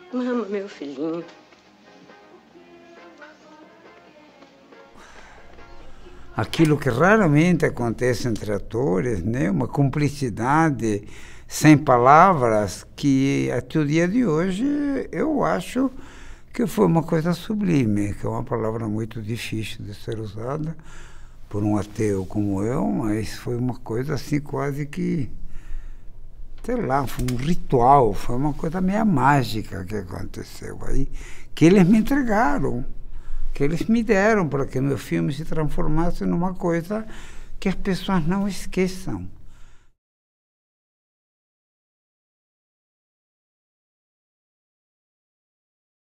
Mama, meu filhinho. Aquilo que raramente acontece entre atores, né? Uma cumplicidade sem palavras que até o dia de hoje eu acho que foi uma coisa sublime, que é uma palavra muito difícil de ser usada por um ateu como eu, mas foi uma coisa assim quase que, sei lá, foi um ritual, foi uma coisa meio mágica que aconteceu aí, que eles me entregaram, que eles me deram para que meu filme se transformasse numa coisa que as pessoas não esqueçam.